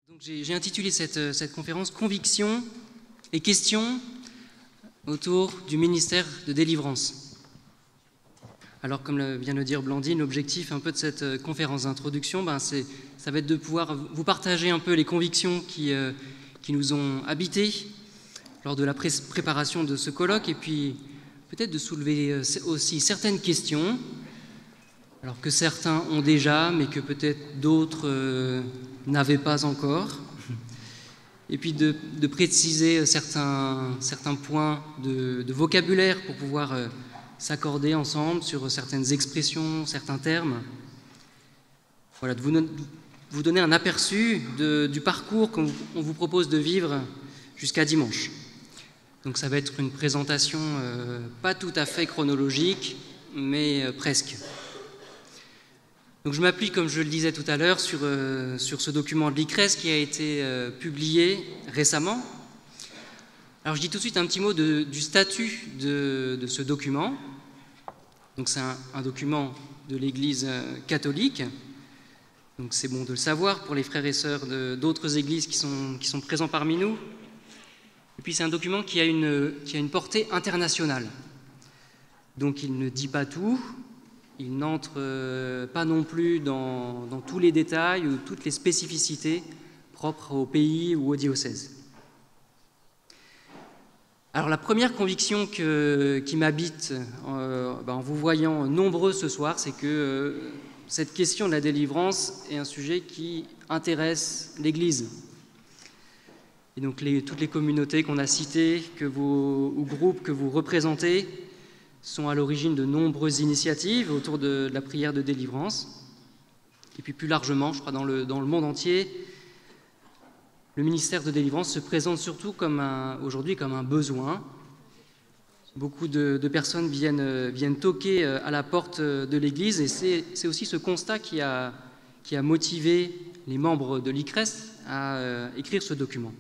Donc j'ai intitulé cette conférence « Conviction et questions autour du ministère de délivrance ». Alors, comme vient de le dire Blandine, l'objectif un peu de cette conférence d'introduction, ça va être de pouvoir vous partager un peu les convictions qui nous ont habités lors de la préparation de ce colloque, et puis peut-être de soulever aussi certaines questions, alors que certains ont déjà, mais que peut-être d'autres n'avaient pas encore, et puis de préciser certains points de vocabulaire pour pouvoir s'accorder ensemble sur certaines expressions, certains termes. Voilà, de vous donner un aperçu du parcours qu'on vous propose de vivre jusqu'à dimanche. Donc ça va être une présentation pas tout à fait chronologique, mais presque. Donc je m'appuie, comme je le disais tout à l'heure, sur ce document de l'ICRES qui a été publié récemment. Alors je dis tout de suite un petit mot du statut de ce document. Donc c'est un document de l'Église catholique. Donc c'est bon de le savoir pour les frères et sœurs d'autres églises qui sont présents parmi nous. Et puis c'est un document qui a une portée internationale. Donc il ne dit pas tout. Il n'entre pas non plus dans tous les détails ou toutes les spécificités propres au pays ou au diocèse. Alors la première conviction qui m'habite en vous voyant nombreux ce soir, c'est que cette question de la délivrance est un sujet qui intéresse l'Église. Et donc toutes les communautés qu'on a citées, ou groupes que vous représentez, sont à l'origine de nombreuses initiatives autour de la prière de délivrance. Et puis plus largement, je crois, dans le monde entier, le ministère de délivrance se présente surtout aujourd'hui comme un besoin. Beaucoup de personnes viennent toquer à la porte de l'Église, et c'est aussi ce constat qui a motivé les membres de l'ICRES à écrire ce document.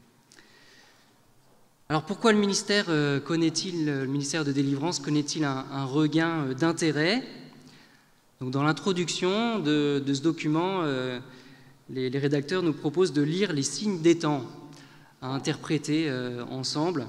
Alors pourquoi le ministère de délivrance connaît-il un regain d'intérêt? Donc dans l'introduction de ce document, les rédacteurs nous proposent de lire les signes des temps à interpréter ensemble.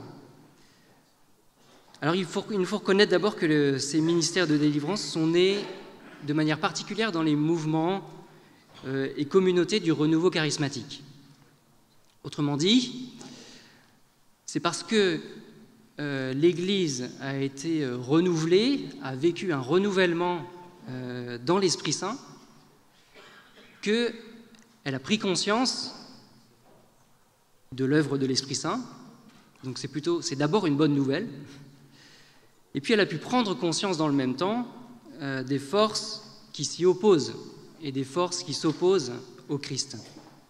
Alors il nous faut reconnaître d'abord que ces ministères de délivrance sont nés de manière particulière dans les mouvements et communautés du renouveau charismatique. Autrement dit, c'est parce que l'Église a été renouvelée, a vécu un renouvellement dans l'Esprit Saint, qu'elle a pris conscience de l'œuvre de l'Esprit Saint. Donc c'est d'abord une bonne nouvelle. Et puis elle a pu prendre conscience dans le même temps des forces qui s'y opposent et des forces qui s'opposent au Christ.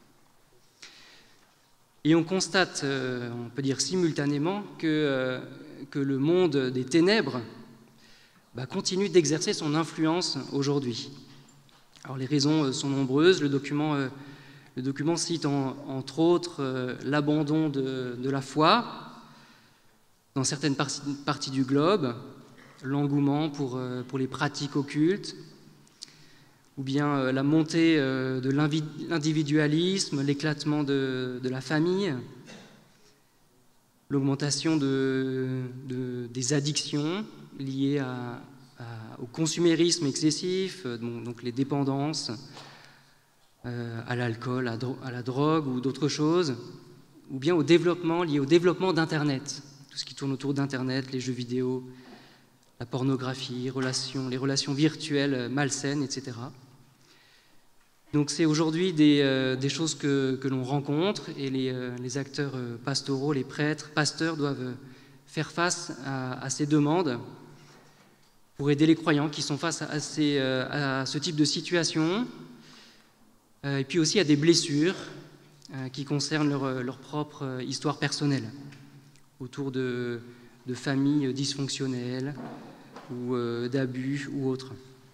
Et on constate, on peut dire simultanément, que le monde des ténèbres continue d'exercer son influence aujourd'hui. Alors les raisons sont nombreuses. Le document cite entre autres l'abandon de la foi dans certaines parties du globe, l'engouement pour les pratiques occultes, ou bien la montée de l'individualisme, l'éclatement de la famille, l'augmentation des addictions liées au consumérisme excessif, donc les dépendances à l'alcool, à la drogue ou d'autres choses, ou bien lié au développement d'Internet, tout ce qui tourne autour d'Internet, les jeux vidéo, la pornographie, les relations virtuelles malsaines, etc. Donc c'est aujourd'hui des choses que l'on rencontre, et les acteurs pastoraux, les prêtres, pasteurs doivent faire face à ces demandes pour aider les croyants qui sont face à ce type de situation, et puis aussi à des blessures qui concernent leur propre histoire personnelle, autour de familles dysfonctionnelles ou d'abus ou autres.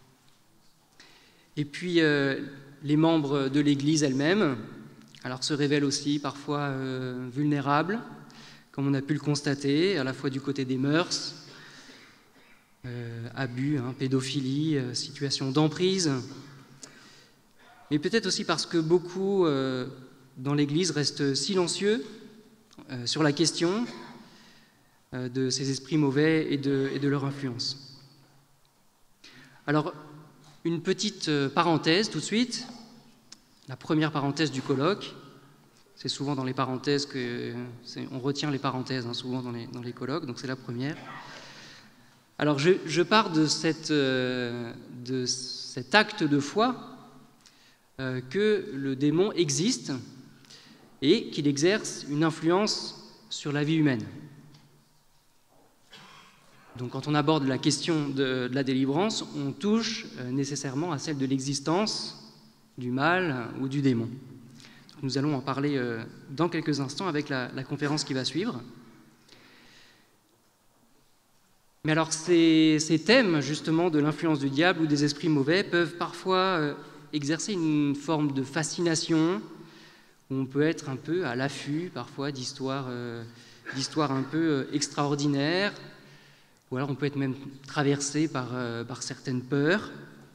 Et puis les membres de l'Église elle-même se révèlent aussi parfois vulnérables, comme on a pu le constater, à la fois du côté des mœurs, abus, pédophilie, situation d'emprise, mais peut-être aussi parce que beaucoup dans l'Église restent silencieux sur la question de ces esprits mauvais et de leur influence. Alors, une petite parenthèse tout de suite, la première parenthèse du colloque. C'est souvent dans les parenthèses on retient les parenthèses, hein, souvent dans les colloques, donc c'est la première. Alors, je pars de cet acte de foi que le démon existe et qu'il exerce une influence sur la vie humaine. Donc quand on aborde la question de la délivrance, on touche nécessairement à celle de l'existence du mal ou du démon. Donc nous allons en parler dans quelques instants avec la conférence qui va suivre. Mais alors ces thèmes justement de l'influence du diable ou des esprits mauvais peuvent parfois exercer une forme de fascination, où on peut être un peu à l'affût parfois d'histoires un peu extraordinaires, ou alors on peut être même traversé par certaines peurs.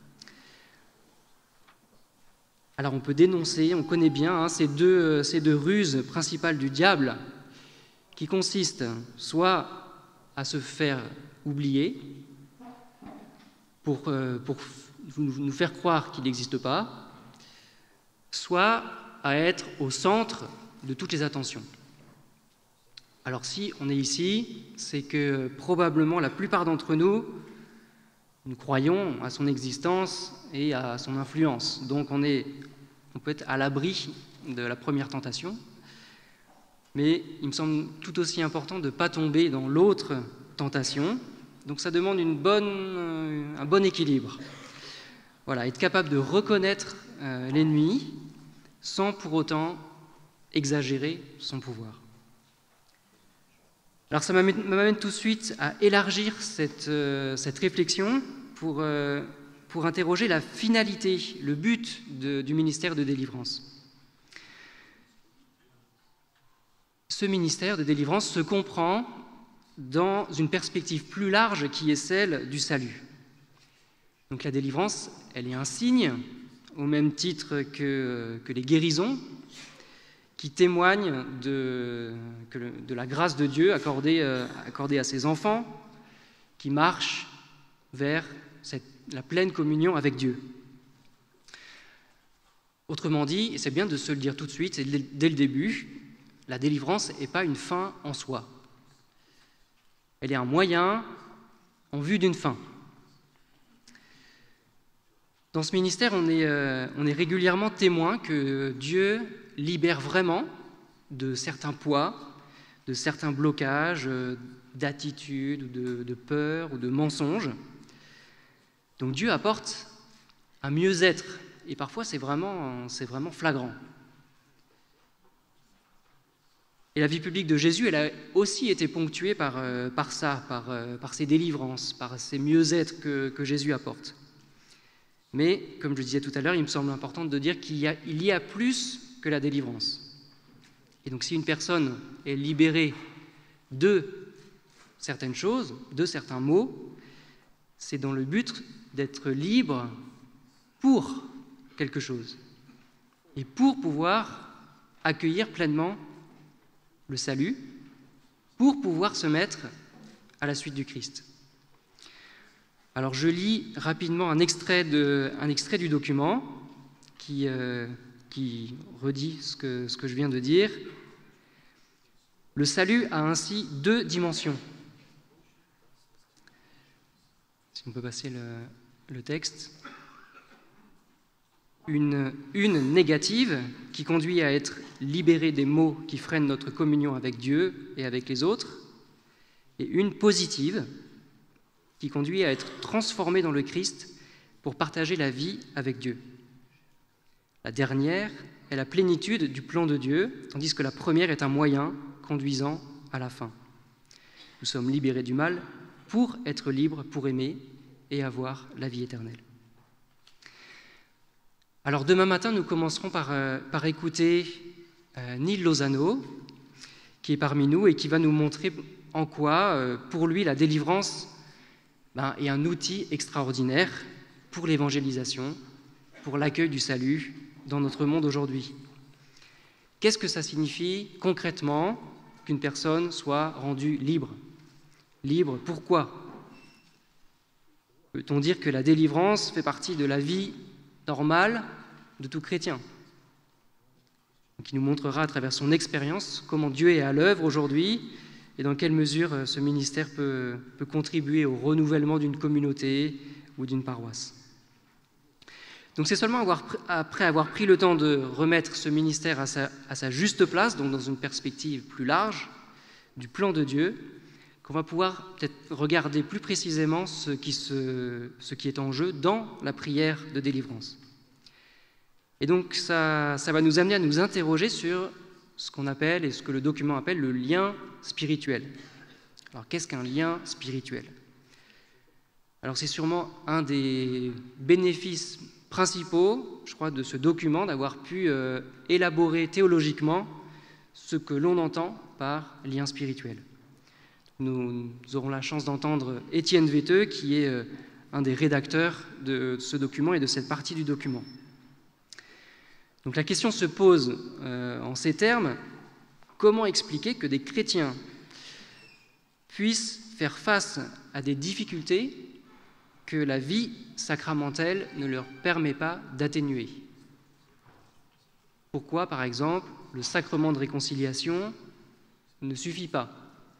Alors on peut dénoncer, on connaît bien ces deux ruses principales du diable, qui consistent soit à se faire oublier, pour nous faire croire qu'il n'existe pas, soit à être au centre de toutes les attentions. Alors si on est ici, c'est que probablement la plupart d'entre nous croyons à son existence et à son influence. Donc on peut être à l'abri de la première tentation, mais il me semble tout aussi important de ne pas tomber dans l'autre tentation. Donc ça demande un bon équilibre. Voilà, être capable de reconnaître l'ennemi sans pour autant exagérer son pouvoir. Alors ça m'amène tout de suite à élargir cette réflexion pour interroger la finalité, le but du ministère de délivrance. Ce ministère de délivrance se comprend dans une perspective plus large qui est celle du salut. Donc la délivrance, elle est un signe, au même titre que les guérisons, qui témoignent de la grâce de Dieu accordée à ses enfants, qui marchent vers la pleine communion avec Dieu. Autrement dit, et c'est bien de se le dire tout de suite, et dès le début, la délivrance n'est pas une fin en soi. Elle est un moyen en vue d'une fin. Dans ce ministère, on est régulièrement témoin que Dieu libère vraiment de certains poids, de certains blocages, d'attitudes, de peurs ou de mensonges. Donc Dieu apporte un mieux-être, et parfois c'est vraiment flagrant. Et la vie publique de Jésus, elle a aussi été ponctuée par ces délivrances, par ces mieux-être que Jésus apporte. Mais, comme je le disais tout à l'heure, il me semble important de dire qu'il y a plus que la délivrance. Et donc si une personne est libérée de certaines choses, de certains maux, c'est dans le but d'être libre pour quelque chose et pour pouvoir accueillir pleinement le salut, pour pouvoir se mettre à la suite du Christ. Alors je lis rapidement un extrait du document qui redit ce que je viens de dire. Le salut a ainsi deux dimensions. Si on peut passer le texte. Une négative qui conduit à être libéré des maux qui freinent notre communion avec Dieu et avec les autres, et une positive qui conduit à être transformé dans le Christ pour partager la vie avec Dieu. La dernière est la plénitude du plan de Dieu, tandis que la première est un moyen conduisant à la fin. Nous sommes libérés du mal pour être libres, pour aimer et avoir la vie éternelle. Alors demain matin, nous commencerons par écouter Neil Lozano, qui est parmi nous et qui va nous montrer en quoi, pour lui, la délivrance est un outil extraordinaire pour l'évangélisation, pour l'accueil du salut dans notre monde aujourd'hui. Qu'est-ce que ça signifie concrètement qu'une personne soit rendue libre? Libre, pourquoi? Peut-on dire que la délivrance fait partie de la vie normale de tout chrétien, qui nous montrera à travers son expérience comment Dieu est à l'œuvre aujourd'hui et dans quelle mesure ce ministère peut contribuer au renouvellement d'une communauté ou d'une paroisse. Donc c'est seulement après avoir pris le temps de remettre ce ministère à sa juste place, donc dans une perspective plus large du plan de Dieu, qu'on va pouvoir peut-être regarder plus précisément ce qui est en jeu dans la prière de délivrance. Et donc ça va nous amener à nous interroger sur ce qu'on appelle et ce que le document appelle le lien spirituel. Alors qu'est-ce qu'un lien spirituel? Alors c'est sûrement un des bénéfices principaux, je crois, de ce document, d'avoir pu élaborer théologiquement ce que l'on entend par lien spirituel. Nous aurons la chance d'entendre Étienne Vetteux, qui est un des rédacteurs de ce document et de cette partie du document. Donc la question se pose en ces termes: comment expliquer que des chrétiens puissent faire face à des difficultés que la vie sacramentelle ne leur permet pas d'atténuer? Pourquoi, par exemple, le sacrement de réconciliation ne suffit pas?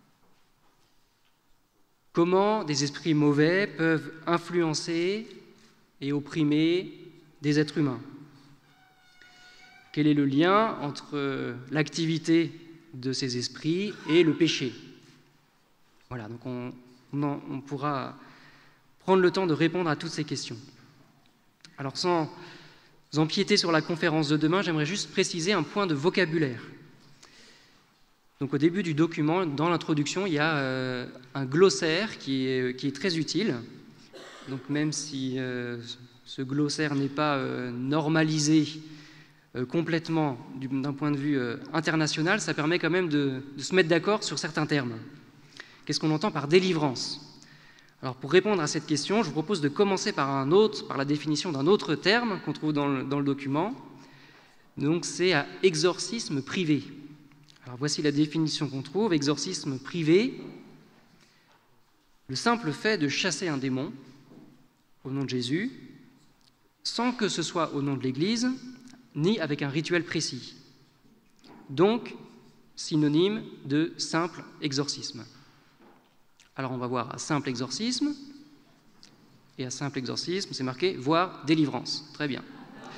Comment des esprits mauvais peuvent influencer et opprimer des êtres humains? Quel est le lien entre l'activité de ces esprits et le péché? Voilà, donc on pourra prendre le temps de répondre à toutes ces questions. Alors sans empiéter sur la conférence de demain, j'aimerais juste préciser un point de vocabulaire. Donc au début du document, dans l'introduction, il y a un glossaire qui est très utile. Donc même si ce glossaire n'est pas normalisé complètement d'un point de vue international, ça permet quand même de se mettre d'accord sur certains termes. Qu'est-ce qu'on entend par délivrance? Alors pour répondre à cette question, je vous propose de commencer par la définition d'un autre terme qu'on trouve dans le document. Donc c'est exorcisme privé. Alors voici la définition qu'on trouve: exorcisme privé, le simple fait de chasser un démon au nom de Jésus, sans que ce soit au nom de l'Église, ni avec un rituel précis. Donc, synonyme de simple exorcisme. Alors on va voir à simple exorcisme, et à simple exorcisme, c'est marqué « voire délivrance ». Très bien.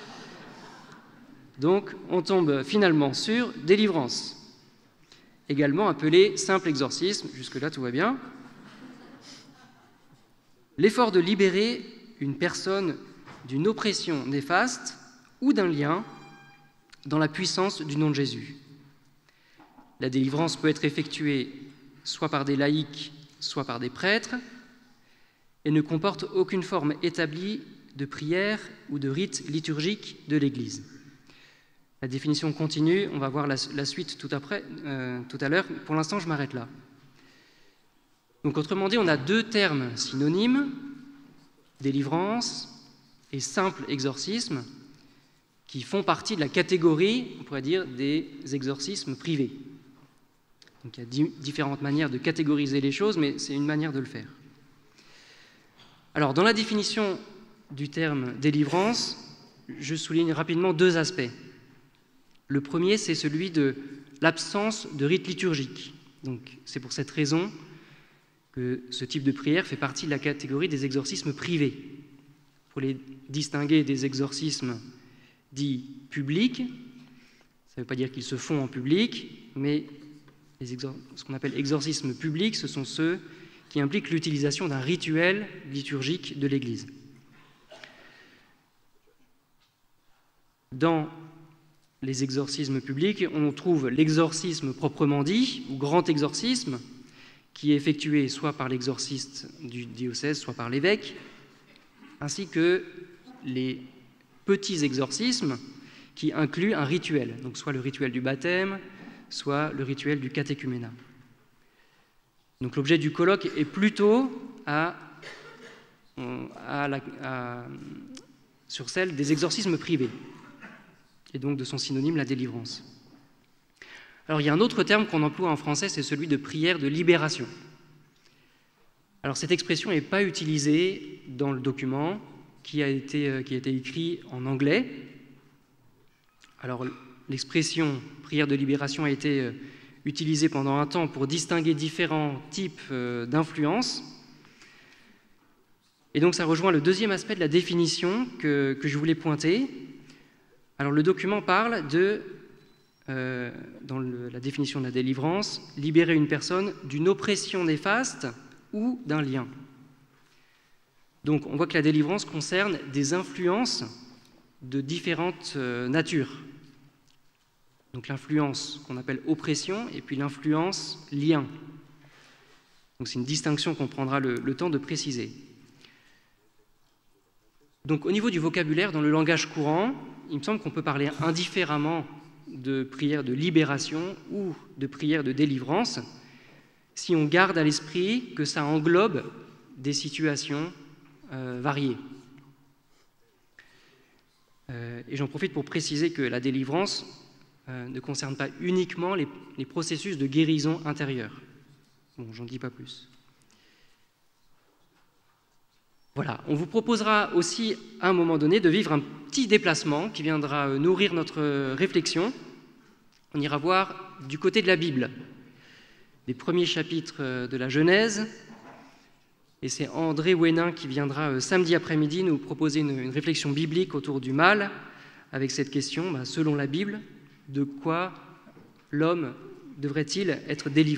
Donc on tombe finalement sur délivrance, également appelé simple exorcisme, jusque-là tout va bien. L'effort de libérer une personne d'une oppression néfaste ou d'un lien dans la puissance du nom de Jésus. La délivrance peut être effectuée soit par des laïcs, soit par des prêtres, et ne comporte aucune forme établie de prière ou de rite liturgique de l'Église. La définition continue, on va voir la suite tout à l'heure. Pour l'instant, je m'arrête là. Donc, autrement dit, on a deux termes synonymes, délivrance et simple exorcisme, qui font partie de la catégorie, on pourrait dire, des exorcismes privés. Donc il y a différentes manières de catégoriser les choses, mais c'est une manière de le faire. Alors, dans la définition du terme délivrance, je souligne rapidement deux aspects. Le premier, c'est celui de l'absence de rite liturgique. Donc, c'est pour cette raison que ce type de prière fait partie de la catégorie des exorcismes privés. Pour les distinguer des exorcismes dits publics, ça ne veut pas dire qu'ils se font en public, mais ce qu'on appelle exorcismes publics, ce sont ceux qui impliquent l'utilisation d'un rituel liturgique de l'Église. Dans les exorcismes publics, on trouve l'exorcisme proprement dit, ou grand exorcisme, qui est effectué soit par l'exorciste du diocèse, soit par l'évêque, ainsi que les petits exorcismes qui incluent un rituel, donc soit le rituel du baptême, soit le rituel du catéchuménat. Donc l'objet du colloque est plutôt sur celle des exorcismes privés, et donc de son synonyme, la délivrance. Alors il y a un autre terme qu'on emploie en français, c'est celui de prière de libération. Alors cette expression n'est pas utilisée dans le document qui a été écrit en anglais. Alors l'expression prière de libération a été utilisée pendant un temps pour distinguer différents types d'influences. Et donc ça rejoint le deuxième aspect de la définition que je voulais pointer. Alors le document parle de, dans la définition de la délivrance, libérer une personne d'une oppression néfaste ou d'un lien. Donc on voit que la délivrance concerne des influences de différentes natures. Donc l'influence qu'on appelle oppression et puis l'influence lien. Donc c'est une distinction qu'on prendra le temps de préciser. Donc au niveau du vocabulaire, dans le langage courant, il me semble qu'on peut parler indifféremment de prière de libération ou de prière de délivrance si on garde à l'esprit que ça englobe des situations variées. Et j'en profite pour préciser que la délivrance ne concerne pas uniquement les processus de guérison intérieure. Bon, j'en dis pas plus. Voilà, on vous proposera aussi à un moment donné de vivre un petit déplacement qui viendra nourrir notre réflexion. On ira voir du côté de la Bible, les premiers chapitres de la Genèse, et c'est André Ouénin qui viendra samedi après-midi nous proposer une réflexion biblique autour du mal, avec cette question, selon la Bible, de quoi l'homme devrait-il être délivré ?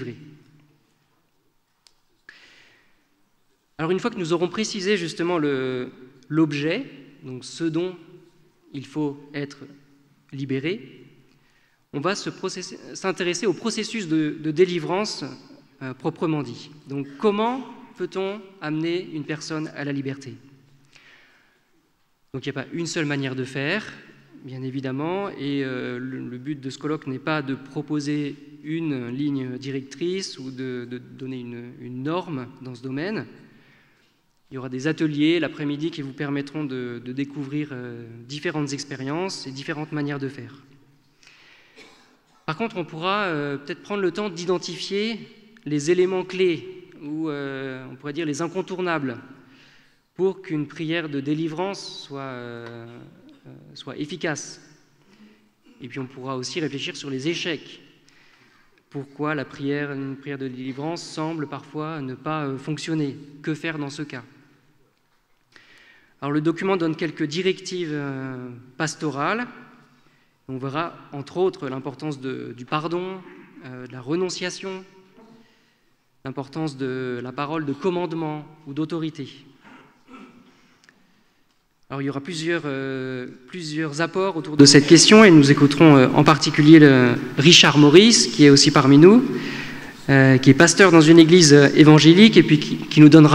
Alors une fois que nous aurons précisé justement l'objet, donc ce dont il faut être libéré, on va s'intéresser au processus de délivrance proprement dit. Donc comment peut-on amener une personne à la liberté ? Donc il n'y a pas une seule manière de faire, bien évidemment, et le but de ce colloque n'est pas de proposer une ligne directrice ou de donner une norme dans ce domaine. Il y aura des ateliers l'après-midi qui vous permettront de découvrir différentes expériences et différentes manières de faire. Par contre, on pourra peut-être prendre le temps d'identifier les éléments clés, ou on pourrait dire les incontournables, pour qu'une prière de délivrance soit efficace. Et puis on pourra aussi réfléchir sur les échecs. Pourquoi une prière de délivrance semble parfois ne pas fonctionner ? Que faire dans ce cas ? Alors le document donne quelques directives pastorales. On verra entre autres l'importance du pardon, de la renonciation, l'importance de la parole de commandement ou d'autorité. Alors il y aura plusieurs apports autour de cette question et nous écouterons en particulier Richard Maurice, qui est aussi parmi nous, qui est pasteur dans une église évangélique et puis qui nous donnera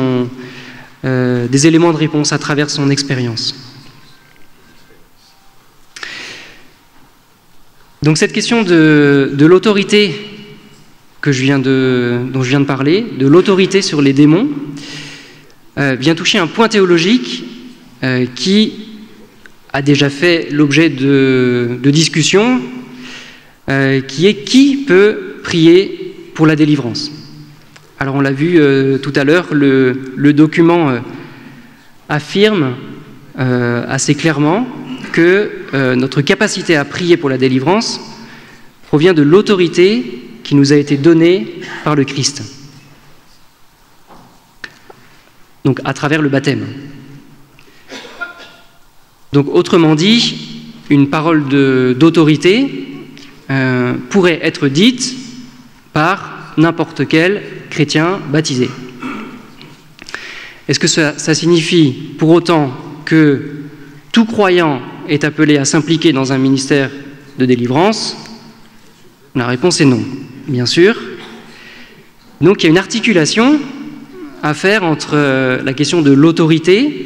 des éléments de réponse à travers son expérience. Donc cette question de l'autorité dont je viens de parler, de l'autorité sur les démons, vient toucher un point théologique qui a déjà fait l'objet de discussions, qui est qui peut prier pour la délivrance. Alors on l'a vu tout à l'heure, le document affirme assez clairement que notre capacité à prier pour la délivrance provient de l'autorité qui nous a été donnée par le Christ. Donc à travers le baptême. Donc autrement dit, une parole d'autorité pourrait être dite par n'importe quel chrétien baptisé. Est-ce que ça signifie pour autant que tout croyant est appelé à s'impliquer dans un ministère de délivrance ? La réponse est non, bien sûr. Donc il y a une articulation à faire entre la question de l'autorité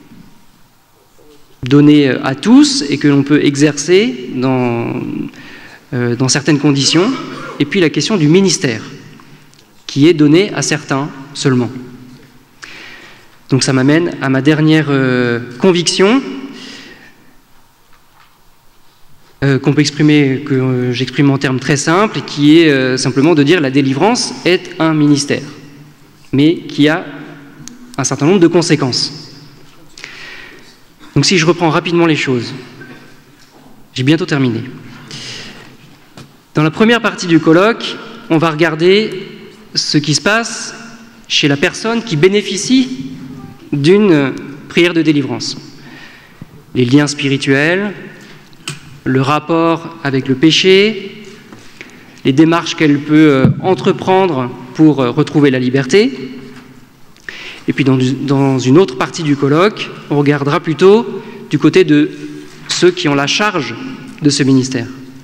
donnée à tous et que l'on peut exercer dans certaines conditions, et puis la question du ministère, qui est donné à certains seulement. Donc ça m'amène à ma dernière conviction. qu'on peut exprimer, que j'exprime en termes très simples, qui est simplement de dire la délivrance est un ministère, mais qui a un certain nombre de conséquences. Donc si je reprends rapidement les choses, j'ai bientôt terminé. Dans la première partie du colloque, on va regarder ce qui se passe chez la personne qui bénéficie d'une prière de délivrance. Les liens spirituels, le rapport avec le péché, les démarches qu'elle peut entreprendre pour retrouver la liberté. Et puis dans une autre partie du colloque, on regardera plutôt du côté de ceux qui ont la charge de ce ministère.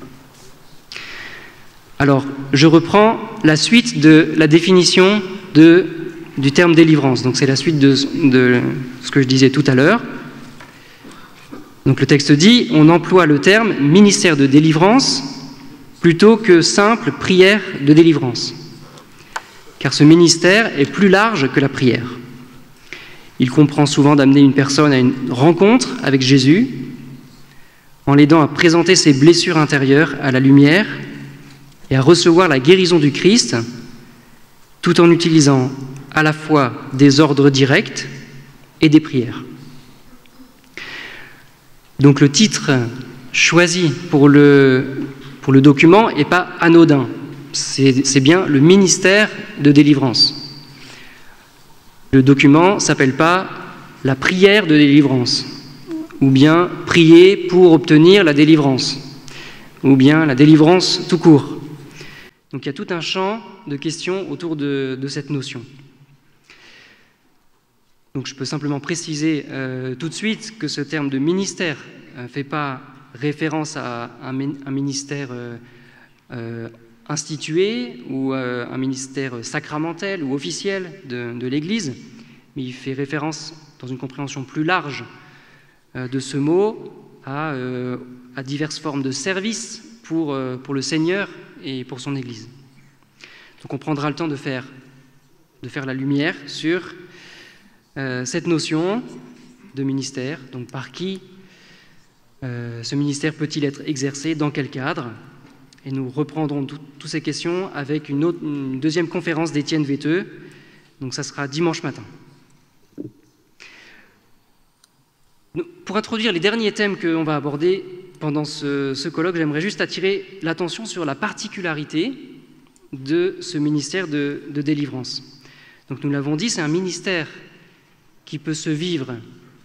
Alors, je reprends la suite de la définition du terme délivrance. Donc c'est la suite de ce que je disais tout à l'heure. Donc le texte dit, on emploie le terme ministère de délivrance plutôt que simple prière de délivrance. Car ce ministère est plus large que la prière. Il comprend souvent d'amener une personne à une rencontre avec Jésus, en l'aidant à présenter ses blessures intérieures à la lumière et à recevoir la guérison du Christ, tout en utilisant à la fois des ordres directs et des prières. Donc le titre choisi pour le document n'est pas anodin, c'est bien le ministère de délivrance. Le document ne s'appelle pas la prière de délivrance, ou bien prier pour obtenir la délivrance, ou bien la délivrance tout court. Donc il y a tout un champ de questions autour de cette notion. Donc je peux simplement préciser tout de suite que ce terme de ministère ne fait pas référence à un ministère institué ou un ministère sacramentel ou officiel de l'Église, mais il fait référence, dans une compréhension plus large de ce mot, à diverses formes de services pour le Seigneur et pour son Église. Donc on prendra le temps de faire la lumière sur cette notion de ministère, donc par qui ce ministère peut-il être exercé, dans quel cadre? Et nous reprendrons toutes ces questions avec une deuxième conférence d'Étienne Veteux, donc ça sera dimanche matin. Pour introduire les derniers thèmes qu'on va aborder pendant ce colloque, j'aimerais juste attirer l'attention sur la particularité de ce ministère de délivrance. Donc nous l'avons dit, c'est un ministère qui peut se vivre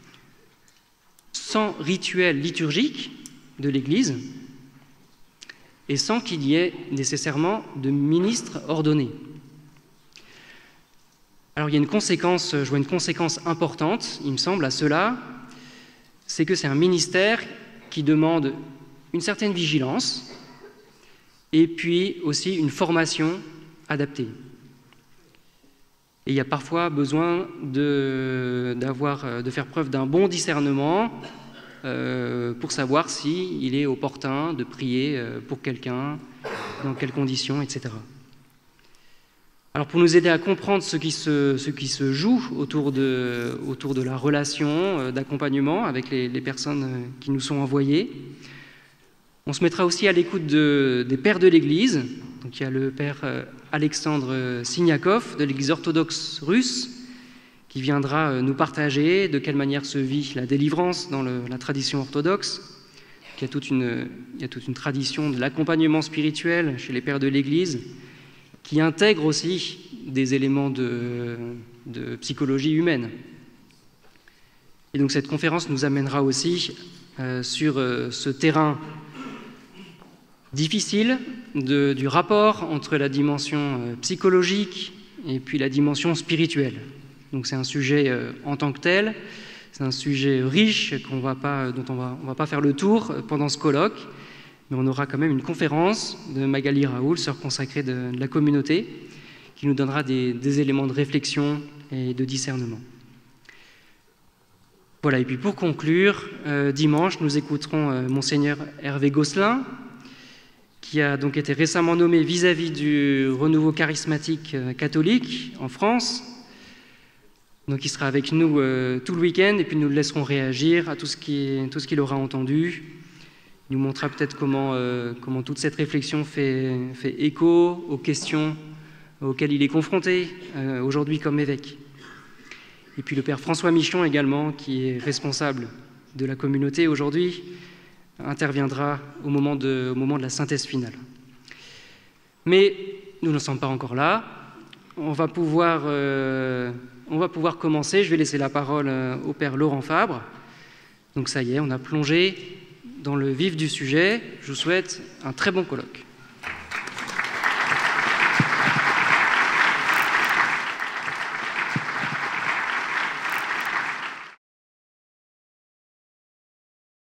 sans rituel liturgique de l'Église et sans qu'il y ait nécessairement de ministre ordonné. Alors il y a je vois une conséquence importante, il me semble, à cela, c'est que c'est un ministère qui demande une certaine vigilance et puis aussi une formation adaptée. Et il y a parfois besoin de faire preuve d'un bon discernement pour savoir s'il est opportun de prier pour quelqu'un, dans quelles conditions, etc. Alors pour nous aider à comprendre ce qui se joue autour de la relation d'accompagnement avec les personnes qui nous sont envoyées, on se mettra aussi à l'écoute des pères de l'Église. Donc il y a le père Alexandre Signakov de l'Église orthodoxe russe qui viendra nous partager de quelle manière se vit la délivrance dans la tradition orthodoxe. Il y a toute une tradition de l'accompagnement spirituel chez les pères de l'Église qui intègre aussi des éléments de psychologie humaine. Et donc cette conférence nous amènera aussi sur ce terrain difficile du rapport entre la dimension psychologique et puis la dimension spirituelle. Donc c'est un sujet en tant que tel, c'est un sujet riche dont on va pas faire le tour pendant ce colloque, mais on aura quand même une conférence de Magali Raoul, sœur consacrée de la communauté, qui nous donnera des éléments de réflexion et de discernement. Voilà, et puis pour conclure, dimanche, nous écouterons Monseigneur Hervé Gosselin, qui a donc été récemment nommé vis-à-vis du renouveau charismatique catholique en France. Donc il sera avec nous tout le week-end, et puis nous le laisserons réagir à tout ce qu'il aura entendu. Il nous montrera peut-être comment toute cette réflexion fait écho aux questions auxquelles il est confronté aujourd'hui comme évêque. Et puis le père François Michon également, qui est responsable de la communauté aujourd'hui, interviendra au moment de la synthèse finale. Mais nous n'en sommes pas encore là. On va pouvoir commencer. Je vais laisser la parole au père Laurent Fabre. Donc ça y est, on a plongé dans le vif du sujet. Je vous souhaite un très bon colloque.